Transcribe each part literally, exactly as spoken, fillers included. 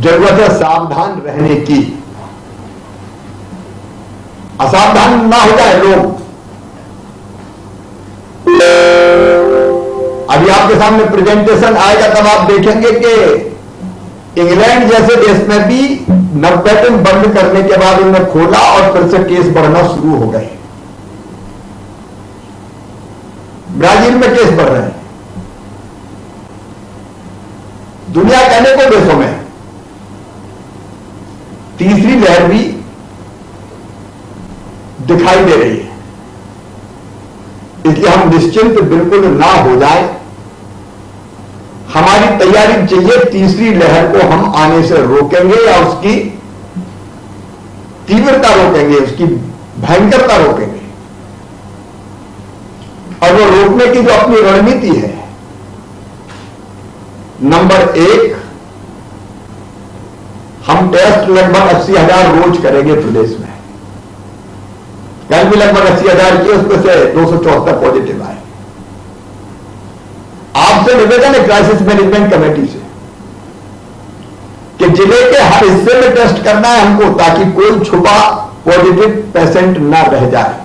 जरूरत है सावधान रहने की। असावधान ना हो जाए लोग। अभी आपके सामने प्रेजेंटेशन आएगा तब आप देखेंगे कि इंग्लैंड जैसे देश में भी नब्बे दिन बंद करने के बाद उन्होंने खोला और फिर से केस बढ़ना शुरू हो गए। ब्राजील में केस बढ़ रहे हैं। दुनिया के अनेकों देशों में तीसरी लहर भी दिखाई दे रही है। इसलिए हम निश्चिंत बिल्कुल ना हो जाए। हमारी तैयारी चाहिए। तीसरी लहर को हम आने से रोकेंगे या उसकी तीव्रता रोकेंगे, उसकी भयंकरता रोकेंगे। और वो रोकने की जो अपनी रणनीति है, नंबर एक, हम टेस्ट लगभग अस्सी हजार रोज करेंगे प्रदेश में। कल भी लगभग अस्सी हजार किए, उसमें से दो सौ चौहत्तर पॉजिटिव आए। आपसे निवेदन है क्राइसिस मैनेजमेंट कमेटी से कि जिले के हर हिस्से में टेस्ट करना है हमको, ताकि कोई छुपा पॉजिटिव पेशेंट ना रह जाए।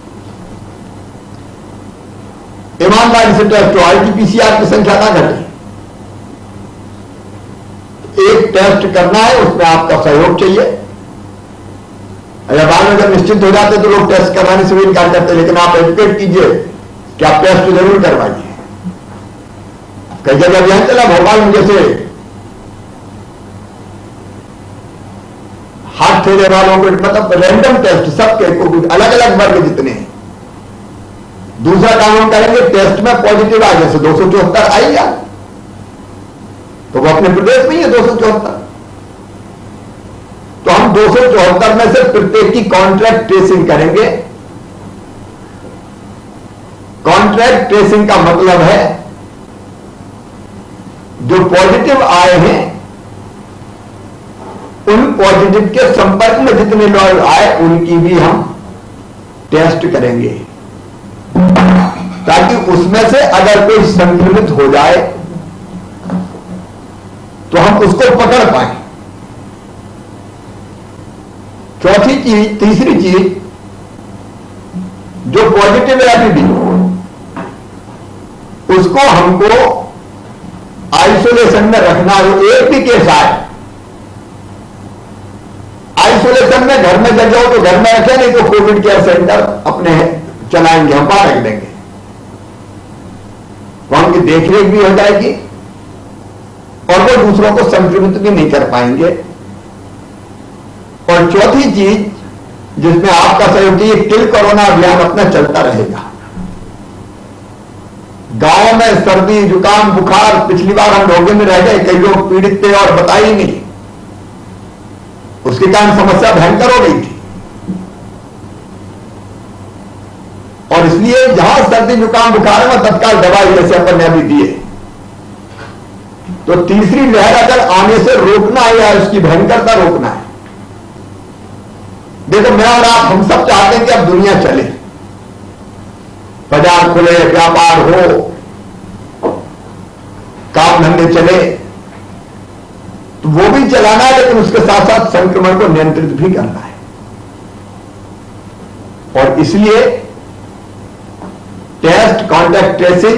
ईमानदारी से टेस्ट हो, आरटीपीसीआर की संख्या ना घटे। एक टेस्ट करना है, उसमें आपका सहयोग चाहिए। अगर बाद में अगर निश्चित हो जाते तो लोग टेस्ट करवाने से भी इनकार करते, लेकिन आप एजुकेट कीजिए कि आप टेस्ट जरूर करवाइए। कई जगह अभियान चला, भोपाल में जैसे हाथ ठेले वालों को मतलब रैंडम टेस्ट सबके अलग अलग वर्ग जितने हैं। दूसरा काम हम करेंगे, टेस्ट में पॉजिटिव आ जैसे दो सौ चौहत्तर आई या तो वो अपने प्रदेश में ही है दो सौ चौहत्तर। तो हम दो सौ चौहत्तर में से प्रत्येक की कॉन्ट्रैक्ट ट्रेसिंग करेंगे। कॉन्ट्रैक्ट ट्रेसिंग का मतलब है जो पॉजिटिव आए हैं उन पॉजिटिव के संपर्क में जितने लोग आए उनकी भी हम टेस्ट करेंगे, ताकि उसमें से अगर कोई संक्रमित हो जाए तो हम उसको पकड़ पाए। चौथी चीज, तीसरी चीज, जो पॉजिटिव है अभी भी उसको हमको आइसोलेशन में रखना है। एक भी केस आए आइसोलेशन में घर में जग जाओ तो घर में रखें, नहीं तो कोविड केयर सेंटर अपने चलाएंगे, हम बाहर रख देंगे। वहां की देखरेख भी हो जाएगी और वो दूसरों को संक्रमित भी नहीं कर पाएंगे। और चौथी चीज जिसमें आपका सहयोग चाहिए, किल कोरोना अभियान अपना चलता रहेगा। गांव में सर्दी जुकाम बुखार, पिछली बार हम रोगे में रह गए, कई लोग पीड़ित थे और बताई नहीं, उसके कारण समस्या भयंकर हो गई थी। और इसलिए जहां सर्दी जुकाम बुखार में तत्काल दवाई जैसे अपन ने अभी दिए। तो तीसरी लहर अगर आने से रोकना है या उसकी भयंकरता रोकना है, देखो मैं और आप हम सब चाहते हैं कि अब दुनिया चले, बाजार खुले, व्यापार हो, काम धंधे चले, तो वो भी चलाना है, लेकिन उसके साथ साथ संक्रमण को नियंत्रित भी करना है। और इसलिए टेस्ट, कॉन्टैक्ट ट्रेसिंग,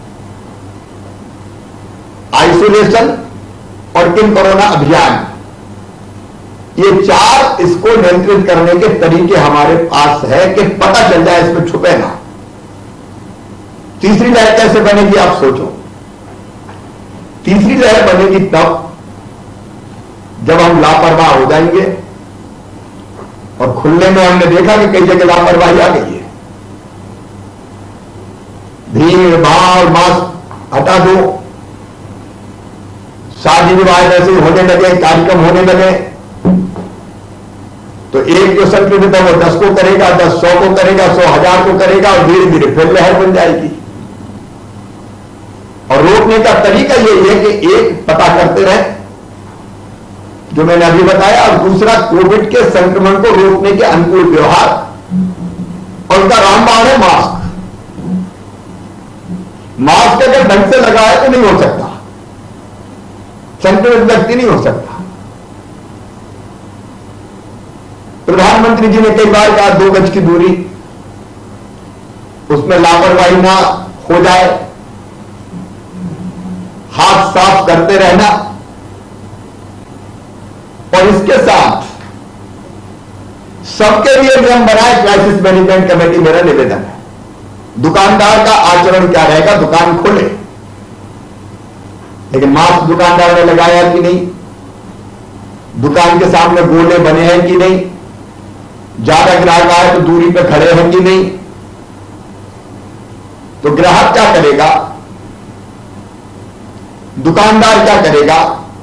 आइसोलेशन और किल कोरोना अभियान, ये चार इसको नियंत्रित करने के तरीके हमारे पास है कि पता चल जाए, इसमें छुपे ना। तीसरी लहर कैसे बनेगी आप सोचो। तीसरी लहर बनेगी तब जब हम लापरवाह हो जाएंगे। और खुलने में हमने देखा कि कई जगह लापरवाही आ गई है। भीड़ भाड़ मास्क हटा दो, शादी विवाह ऐसे होने लगे, कार्यक्रम होने लगे, तो एक जो संक्रमित है वो दस को करेगा, दस सौ को करेगा, सौ हजार को करेगा, और धीरे धीरे फिर लहर बन जाएगी। और रोकने का तरीका यही है कि एक पता करते रहे जो मैंने अभी बताया, और दूसरा कोविड के संक्रमण को रोकने के अनुकूल व्यवहार, और उनका रामबाण है मास्क। मास्क अगर ढंग से लगाए तो नहीं हो सकता, संक्रमित व्यक्ति नहीं हो सकता। प्रधानमंत्री जी ने कई बार कहा दो गज की दूरी, उसमें लापरवाही ना हो जाए, हाथ साफ करते रहना। और इसके साथ सबके लिए नियम बनाए क्राइसिस मैनेजमेंट कमेटी, मेरा निवेदन है। दुकानदार का आचरण क्या रहेगा, दुकान खोले, लेकिन मास्क दुकानदार ने लगाया कि नहीं, दुकान के सामने गोले बने हैं कि नहीं, ज्यादा ग्राहक आए तो दूरी पे खड़े हैं कि नहीं। तो ग्राहक क्या करेगा, दुकानदार क्या करेगा,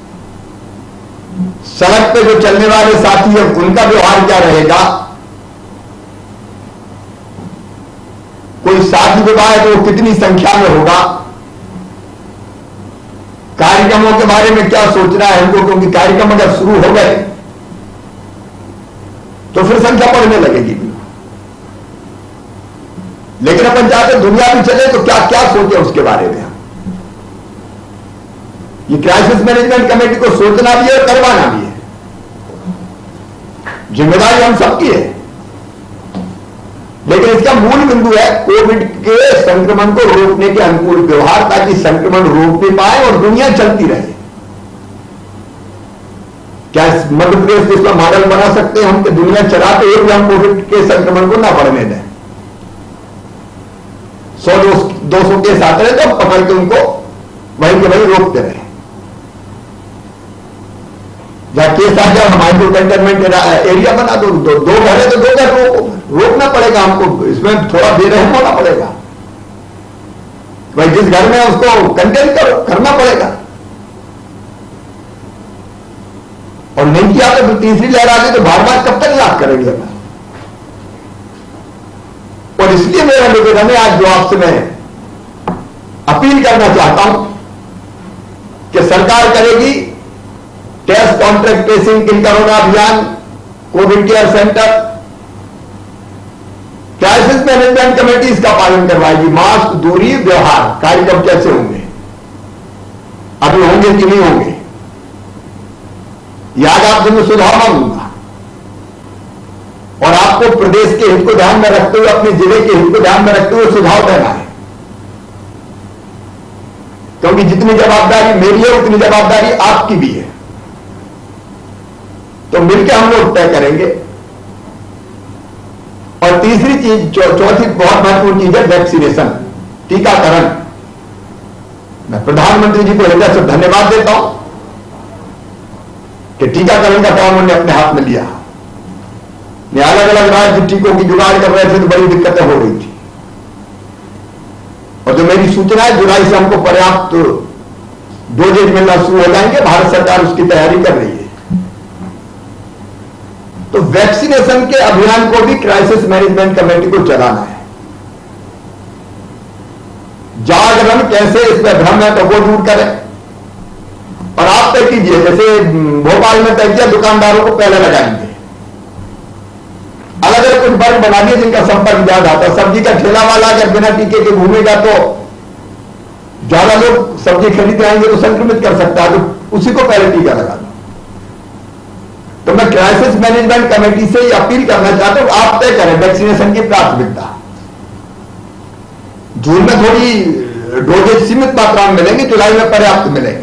सड़क पे जो चलने वाले साथी हैं उनका व्यवहार क्या रहेगा। कोई शादी विवाह है तो वो कितनी संख्या में होगा, कार्यक्रमों के बारे में क्या सोचना है हमको, क्योंकि कार्यक्रम अगर शुरू हो गए तो फिर संख्या बढ़ने लगेगी। लेकिन अपन चाहते दुनिया भी चले तो क्या क्या सोचे उसके बारे में। ये क्राइसिस मैनेजमेंट कमेटी को सोचना भी है और करवाना भी है, जिम्मेदारी हम सबकी है। लेकिन इसका मूल बिंदु है कोविड के संक्रमण को रोकने के अनुकूल व्यवहार, ताकि संक्रमण रोक भी पाए और दुनिया चलती रहे। क्या मध्य प्रदेश को इसका मॉडल बना सकते हैं हम कि दुनिया चलाते हुए भी हम कोविड के संक्रमण को ना बढ़ने दें। सौ दो सौ केस आते रहे तो पकड़ के उनको वहीं के वहीं रोकते रहे। जहां केस आ जाए माइक्रो कंटेनमेंट एरिया बना दो, दो, दो घर है तो दो घर रोको, रोकना पड़ेगा हमको, इसमें थोड़ा बेरहम होना पड़ेगा। भाई जिस घर में उसको कंटेन करो, करना पड़ेगा। और नहीं किया तो तीसरी लहर आ गई तो बार बार कब तक याद करेंगे। और इसलिए मेरा निवेदन है आज जो आपसे मैं अपील करना चाहता हूं कि सरकार करेगी test, contract tracing, kill corona अभियान, covid care centre, crisis management committee इसका पालन करवाएगी। मास्क, दूरी, व्यवहार, कार्यक्रम कैसे होंगे, अभी होंगे कि नहीं होंगे, याद आपसे मैं सुझाव मांगूंगा। और आपको प्रदेश के हित को ध्यान में रखते हुए, अपने जिले के हित को ध्यान में रखते हुए सुझाव देना है, क्योंकि जितनी जवाबदारी मेरी है उतनी जवाबदारी आपकी भी है। तो मिलकर हम लोग तय करेंगे। और तीसरी चीज, चौथी बहुत महत्वपूर्ण चीज है वैक्सीनेशन, टीकाकरण। मैं प्रधानमंत्री जी को हृदय से धन्यवाद देता हूं कि टीकाकरण का काम उन्होंने अपने हाथ में लिया। ये अलग अलग राज्य टीकों की जुगाड़ कर रहे थे तो बड़ी दिक्कतें हो रही थी। और जो मेरी सूचना है जुलाई से हमको पर्याप्त डोजेज मिलना शुरू हो जाएंगे, भारत सरकार उसकी तैयारी कर रही है। तो वैक्सीनेशन के अभियान को भी क्राइसिस मैनेजमेंट कमेटी को चलाना है। जागरण कैसे इसमें भ्रम है तो वो दूर करें। और आप तय कीजिए, जैसे भोपाल में तय किया दुकानदारों को पहले लगाएंगे, अलग अलग कुछ वर्ग बना दिए जिनका संपर्क ज्यादा आता है। सब्जी का ठेला वाला अगर बिना टीके के घूमेगा तो ज्यादा लोग सब्जी खरीद आएंगे तो संक्रमित कर सकता है, तो उसी को पहले टीका लगा दो। तो मैं क्राइसिस मैनेजमेंट कमेटी से ही अपील करना चाहता हूं, आप तय करें वैक्सीनेशन की प्राथमिकता। जून में थोड़ी डोजेज सीमित मात्रा में मिलेंगे, जुलाई में पर्याप्त मिलेंगे।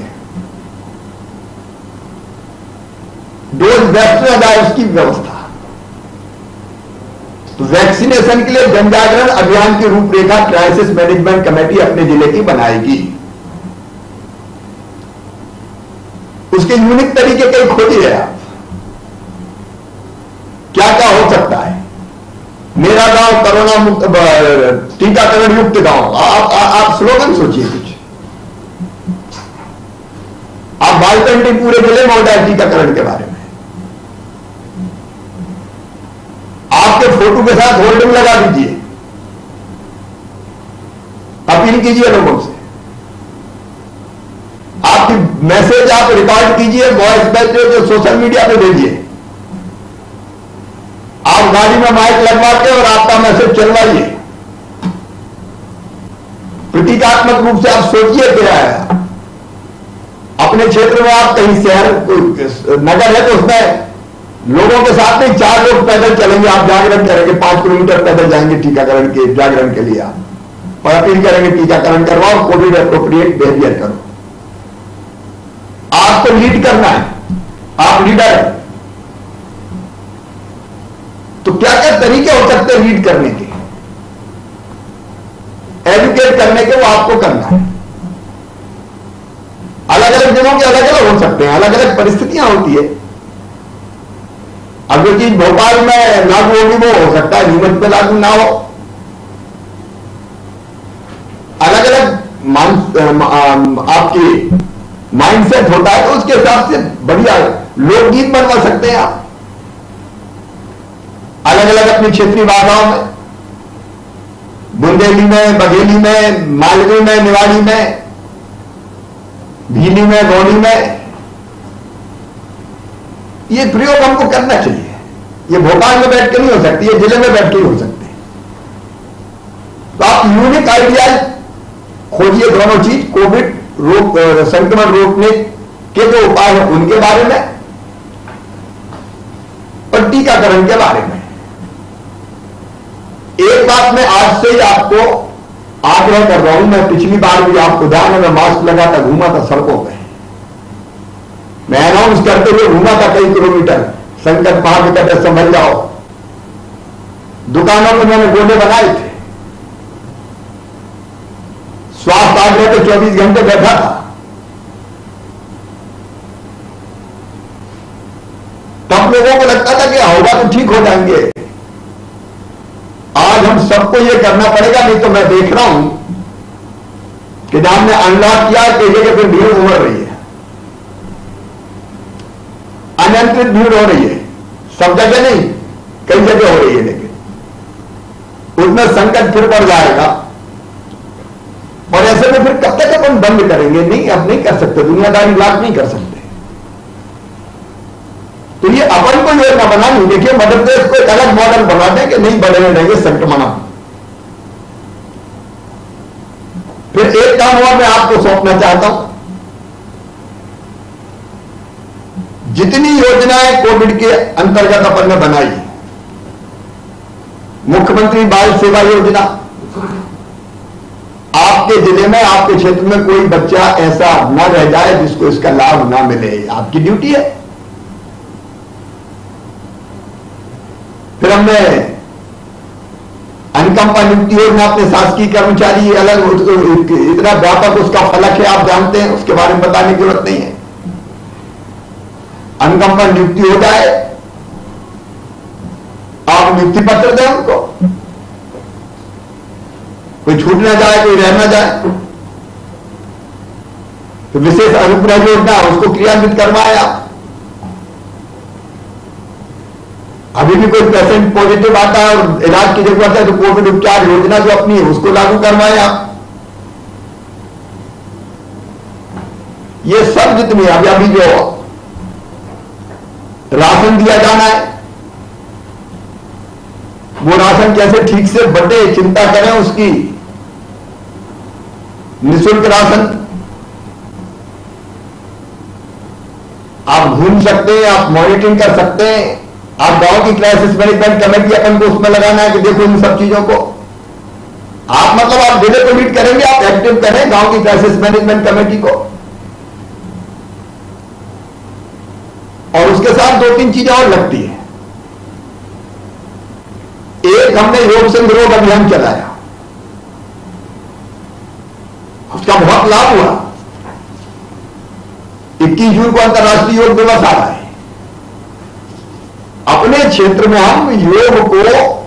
डोज व्यस्त न जाए उसकी व्यवस्था। तो वैक्सीनेशन के लिए जनजागरण अभियान की रूपरेखा क्राइसिस मैनेजमेंट कमेटी अपने जिले की बनाएगी। उसके यूनिक तरीके कई खोजिए आप, क्या क्या हो सकता है। मेरा गांव कोरोना मुक्त, टीकाकरण युक्त गांव, आप, आप, आप स्लोगन सोचिए कुछ। आप बाल पेंटिंग पूरे जिले में हो जाए टीकाकरण के बारे में। आपके फोटो के साथ होल्डिंग लगा दीजिए, अपील कीजिए लोगों से। आपकी मैसेज आप रिकॉर्ड कीजिए, वॉइस मैसेज जो सोशल मीडिया पे भेजिए। आप गाड़ी में माइक लगवा के और आपका मैसेज चलवाइए। प्रतीकात्मक रूप से आप सोचिए क्या है। अपने क्षेत्र में आप कहीं शहर नगर है तो उसमें लोगों के साथ नहीं, चार लोग पैदल चलेंगे, आप जागरण करेंगे, पांच किलोमीटर पैदल जाएंगे टीकाकरण के जागरण के लिए आप, और अपील करेंगे टीकाकरण करवाओ, कोविड एप्रोप्रिएट बिहेवियर करो। आपको लीड करना है, आप लीडर हैं, तो क्या क्या तरीके हो सकते हैं लीड करने के, एजुकेट करने के, वो आपको करना है। अलग अलग जगहों के अलग अलग हो सकते हैं, अलग अलग परिस्थितियां होती है। अब जो चीज भोपाल में लागू होगी वो हो सकता है नीमच पे लागू ना हो। अलग अलग मान आपकी माइंडसेट होता है, तो उसके हिसाब से बढ़िया लोकगीत बनवा सकते हैं आप अलग अलग अपनी क्षेत्रीय भाषाओं में, बुंदेली में, बघेली में, मालवी में, निवाड़ी में, भीली में, गौनी में। ये प्रयोग हमको करना चाहिए। ये भोपाल में बैठ के नहीं हो सकती, ये जिले में बैठ के ही हो सकते हैं। तो आप यूनिक आइडिया खोजिए, दोनों चीज, कोविड रोक संक्रमण रोकने के जो उपाय हैं उनके बारे में और टीकाकरण के बारे में। एक बात मैं आज से ही आपको आग्रह कर रहा हूं, मैं पिछली बार भी आपको ध्यान है, मैं मास्क लगाता घूमा था सड़कों पे, मैं अनाउंस करते हुए घूमा था कई किलोमीटर, संकट महाविकट है संभल जाओ। दुकानों में मैंने गोले बनाए थे, स्वास्थ्य आग्रह पे चौबीस घंटे बैठा था। तब लोगों को लगता था कि होगा तो ठीक हो जाएंगे। आज हम सबको ये करना पड़ेगा, नहीं तो मैं देख रहा हूं कि जब हमने अनलॉक किया कई जगह पे भीड़ उमड़ रही है, अनियंत्रित भीड़ हो रही है, सब जगह नहीं, कई जगह हो रही है, लेकिन उसमें संकट फिर बढ़ जाएगा। और ऐसे में फिर कब तक अपन बंद करेंगे? नहीं, अब नहीं कर सकते, दुनियादारी लाभ नहीं कर सकते। तो ये अपन को योजना बनानी, देखिए मध्य प्रदेश को एक अलग मॉडल बना दें कि नहीं बढ़ने देंगे संक्रमण। फिर एक काम और मैं आपको सौंपना चाहता हूं, जितनी योजनाएं कोविड के अंतर्गत अपन ने बनाई, मुख्यमंत्री बाल सेवा योजना, आपके जिले में, आपके क्षेत्र में कोई बच्चा ऐसा न रह जाए जिसको इसका लाभ ना मिले, आपकी ड्यूटी है। फिर हमने अनुकंपा नियुक्ति योजना, अपने शासकीय कर्मचारी अलग, इतना व्यापक उसका फलक है, आप जानते हैं, उसके बारे में बताने की जरूरत नहीं है। अनुकंपा नियुक्ति हो जाए, आप नियुक्ति पत्र दें उनको, कोई छूट ना जाए, कोई रह ना जाए। तो विशेष अनुग्रह योजना, उसको क्रियान्वित करवाए आप। अभी भी कोई पेशेंट पॉजिटिव आता है और इलाज की जरूरत है, तो कोविड उपचार योजना जो अपनी है उसको लागू करवाए आप। ये सब जितनी अभी अभी जो राशन दिया जाना है, वो राशन कैसे ठीक से बटे, चिंता करें उसकी। निःशुल्क राशन आप ढूंढ सकते हैं, आप मॉनिटरिंग कर सकते हैं। आप गांव की क्राइसिस मैनेजमेंट कमेटी अपन को उसमें लगाना है कि देखो इन सब चीजों को आप, मतलब आप जिले को लीड करेंगे, आप एक्टिव करें गांव की क्राइसिस मैनेजमेंट कमेटी को। और उसके साथ दो तीन चीजें और लगती है। एक, हमने योग संग रोग अभियान चलाया, उसका बहुत लाभ हुआ। इक्कीस जून को अंतर्राष्ट्रीय योग दिवस आ रहा है। अपने क्षेत्र में हम योग को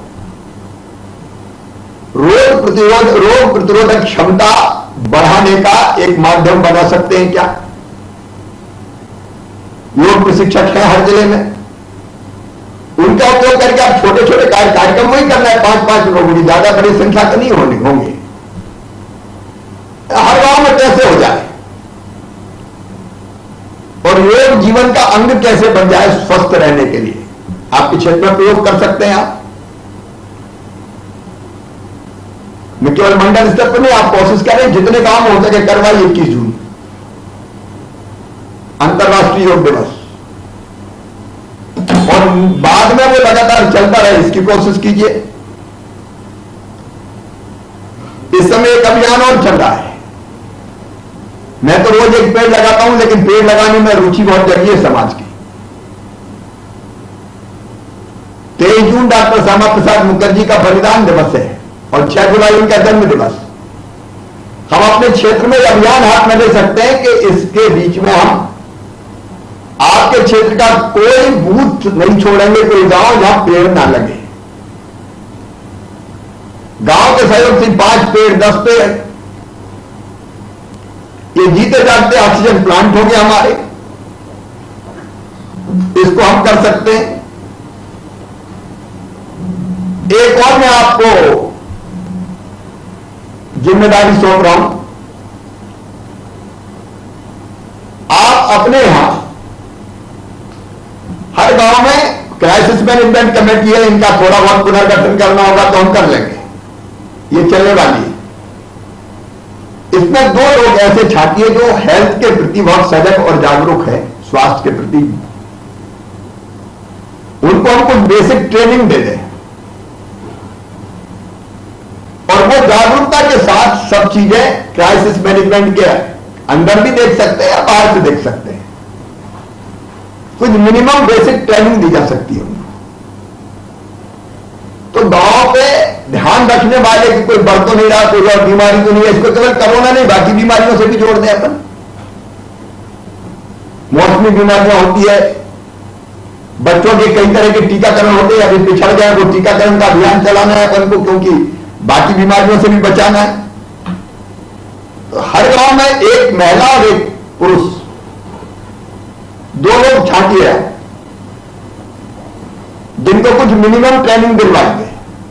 रोग प्रतिरोध रोग प्रतिरोधक क्षमता बढ़ाने का एक माध्यम बना सकते हैं क्या? योग प्रशिक्षक हैं हर जिले में, उनका उपयोग करके आप छोटे छोटे कार्यक्रम वही करना है, पांच पांच लोगों की, ज्यादा बड़ी संख्या तो नहीं होने होंगे, हर गांव में कैसे हो जाए, और योग जीवन का अंग कैसे बन जाए स्वस्थ रहने के लिए, आपके क्षेत्र में प्रयोग कर सकते हैं आप। मैं केवल मंडल स्तर पर नहीं, आप कोशिश करें जितने काम हो सके करवाइए। इक्कीस जून अंतर्राष्ट्रीय योग दिवस, और और बाद में वो लगातार चलता रहे, इसकी कोशिश कीजिए। इस समय एक अभियान और चल रहा है। मैं तो रोज एक पेड़ लगाता हूं, लेकिन पेड़ लगाने में रुचि बहुत जगी है समाज की। तेईस जून डॉक्टर श्यामा प्रसाद मुखर्जी का बलिदान दिवस है और छह जुलाई उनका जन्म दिवस। हम अपने क्षेत्र में अभियान हाथ में ले सकते हैं कि इसके बीच में हम आपके क्षेत्र का कोई बूथ नहीं छोड़ेंगे, कोई गांव जहां पेड़ ना लगे। गांव के सहयोग से पांच पेड़, दस पेड़, ये जीते जागते ऑक्सीजन प्लांट हो गए हमारे, इसको हम कर सकते हैं। एक और मैं आपको जिम्मेदारी सौंप रहा हूं। आप अपने यहां हर गांव में क्राइसिस मैनेजमेंट कमेटी है, इनका थोड़ा बहुत पुनर्गठन करना होगा तो हम कर लेंगे, ये चलने वाली है। इसमें दो लोग ऐसे छाटिए जो हेल्थ के प्रति बहुत सजग और जागरूक है, स्वास्थ्य के प्रति। उनको हम कुछ बेसिक ट्रेनिंग दे दें और वो जागरूकता के साथ सब चीजें क्राइसिस मैनेजमेंट के अंदर भी देख सकते हैं या बाहर से देख सकते हैं। कुछ मिनिमम बेसिक ट्रेनिंग दी जा सकती है उनको। तो गांव पे ध्यान रखने वाले कि कोई बढ़ तो नहीं रहा, कोई और बीमारी तो नहीं है, इसको केवल कोरोना नहीं बाकी बीमारियों से भी जोड़ दें अपन। मौसमी बीमारियां होती है, बच्चों के कई तरह के टीकाकरण होते हैं, अभी पिछड़ गए, वो टीकाकरण का अभियान चलाना है अपन को, क्योंकि बाकी बीमारियों से भी बचाना है। तो हर गांव में एक महिला और एक पुरुष, दो लोग छांटिए हैं जिनको कुछ मिनिमम ट्रेनिंग दिलवाएंगे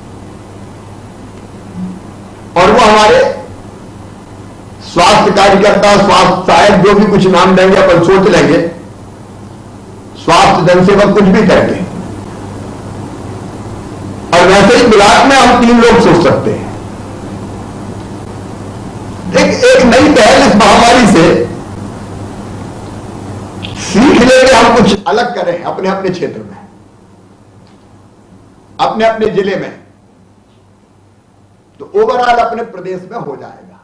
और वो हमारे स्वास्थ्य कार्यकर्ता, स्वास्थ्य सहायक, जो भी कुछ नाम देंगे अपन सोच लेंगे, स्वास्थ्य जनसेवक कुछ भी करके। और वैसे ही ब्लॉक में हम तीन लोग सोच सकते हैं। एक एक नई पहल इस महामारी से सीख लेके हम कुछ अलग करें अपने अपने क्षेत्र में, अपने अपने जिले में, तो ओवरऑल अपने प्रदेश में हो जाएगा।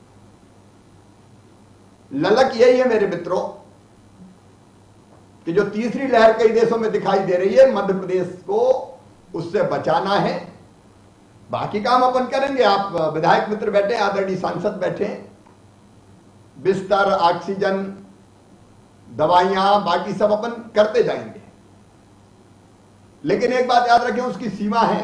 ललक यही है मेरे मित्रों कि जो तीसरी लहर कई देशों में दिखाई दे रही है, मध्य प्रदेश को उससे बचाना है। बाकी काम अपन करेंगे। आप विधायक मित्र बैठे, आदरणीय सांसद बैठे, बिस्तर, ऑक्सीजन, दवाइयां, बाकी सब अपन करते जाएंगे। लेकिन एक बात याद रखें, उसकी सीमा है।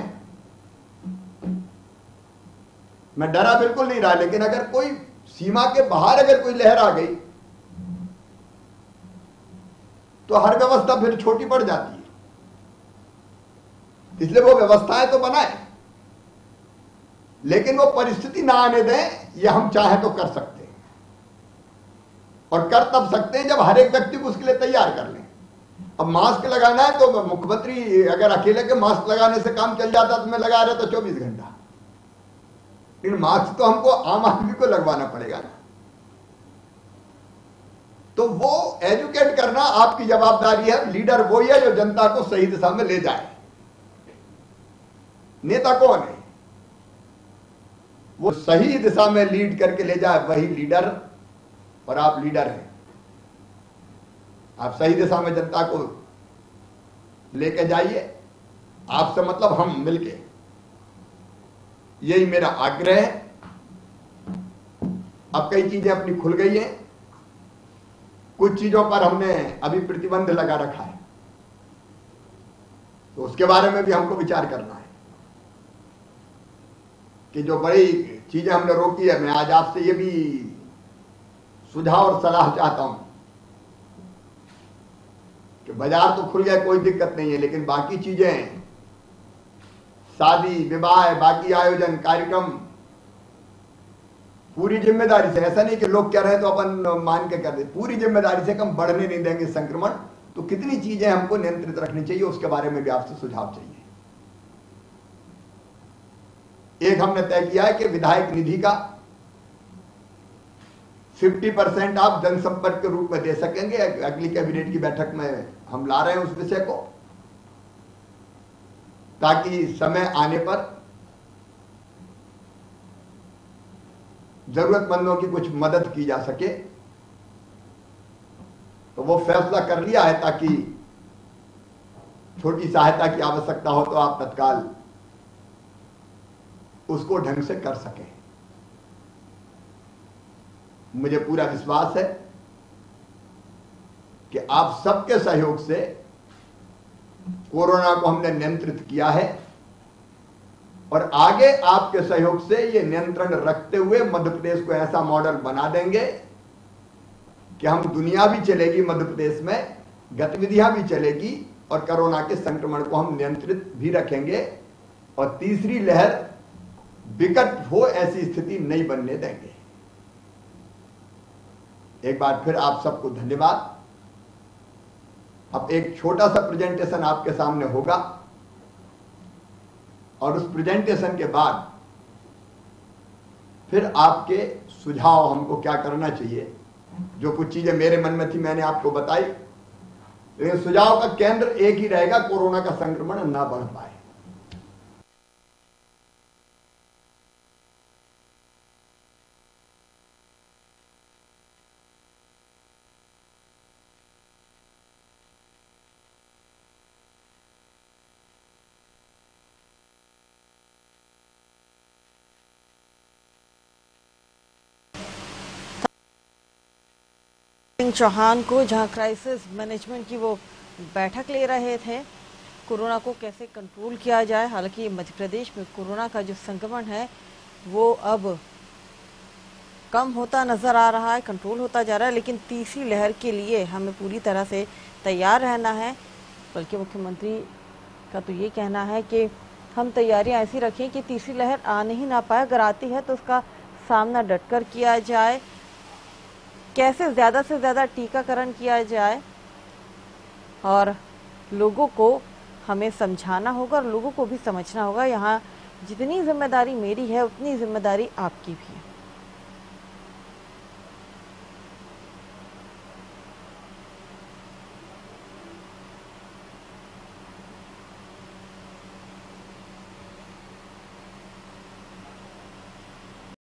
मैं डरा बिल्कुल नहीं रहा, लेकिन अगर कोई सीमा के बाहर अगर कोई लहर आ गई तो हर व्यवस्था फिर छोटी पड़ जाती है। इसलिए वो व्यवस्थाएं तो बनाए, लेकिन वो परिस्थिति ना आने दें, ये हम चाहे तो कर सकते हैं। और कर तब सकते हैं जब हर एक व्यक्ति को उसके लिए तैयार कर लें। अब मास्क लगाना है तो मुख्यमंत्री अगर अकेले के मास्क लगाने से काम चल जाता तो मैं लगा रहा था चौबीस घंटा, लेकिन मास्क तो हमको आम आदमी को लगवाना पड़ेगा ना। तो वो एजुकेट करना आपकी जवाबदारी है। लीडर वही है जो जनता को सही दिशा में ले जाए। नेता कौन है? वो सही दिशा में लीड करके ले जाए, वही लीडर। और आप लीडर हैं, आप सही दिशा में जनता को लेके जाइए। आपसे मतलब हम मिलके, यही मेरा आग्रह है। अब कई चीजें अपनी खुल गई हैं, कुछ चीजों पर हमने अभी प्रतिबंध लगा रखा है, तो उसके बारे में भी हमको विचार करना है कि जो बड़ी चीजें हमने रोकी है। मैं आज आपसे ये भी सुझाव और सलाह चाहता हूं कि बाजार तो खुल गया, कोई दिक्कत नहीं है, लेकिन बाकी चीजें, शादी विवाह, बाकी आयोजन कार्यक्रम, पूरी जिम्मेदारी से, ऐसा नहीं कि लोग कह रहे हैं तो अपन मान के कर दे, पूरी जिम्मेदारी से कम बढ़ने नहीं देंगे संक्रमण। तो कितनी चीजें हमको नियंत्रित रखनी चाहिए, उसके बारे में भी आपसे सुझाव चाहिए। एक हमने तय किया है कि विधायक निधि का पचास परसेंट आप जनसंपर्क के रूप में दे सकेंगे। अगली कैबिनेट की बैठक में हम ला रहे हैं उस विषय को। ताकि समय आने पर जरूरतमंदों की कुछ मदद की जा सके। तो वो फैसला कर लिया है ताकि छोटी सहायता की आवश्यकता हो तो आप तत्काल उसको ढंग से कर सकें। मुझे पूरा विश्वास है कि आप सबके सहयोग से कोरोना को हमने नियंत्रित किया है और आगे आपके सहयोग से ये नियंत्रण रखते हुए मध्य प्रदेश को ऐसा मॉडल बना देंगे कि हम दुनिया भी चलेगी, मध्य प्रदेश में गतिविधियां भी चलेगी और कोरोना के संक्रमण को हम नियंत्रित भी रखेंगे और तीसरी लहर विकट हो ऐसी स्थिति नहीं बनने देंगे। एक बार फिर आप सबको धन्यवाद। अब एक छोटा सा प्रेजेंटेशन आपके सामने होगा और उस प्रेजेंटेशन के बाद फिर आपके सुझाव हमको क्या करना चाहिए। जो कुछ चीजें मेरे मन में थी मैंने आपको बताई, लेकिन सुझाव का केंद्र एक ही रहेगा, कोरोना का संक्रमण ना बढ़ पाए। चौहान को जहां क्राइसिस मैनेजमेंट की वो बैठक ले रहे थे, कोरोना को कैसे कंट्रोल किया जाए। हालांकि मध्य प्रदेश में कोरोना का जो संक्रमण है वो अब कम होता नजर आ रहा है, कंट्रोल होता जा रहा है, लेकिन तीसरी लहर के लिए हमें पूरी तरह से तैयार रहना है। बल्कि मुख्यमंत्री का तो ये कहना है कि हम तैयारियां ऐसी रखें कि तीसरी लहर आने ही ना पाए, अगर आती है तो उसका सामना डटकर किया जाए। कैसे ज़्यादा से ज़्यादा टीकाकरण किया जाए और लोगों को हमें समझाना होगा और लोगों को भी समझना होगा। यहाँ जितनी जिम्मेदारी मेरी है उतनी जिम्मेदारी आपकी भी है।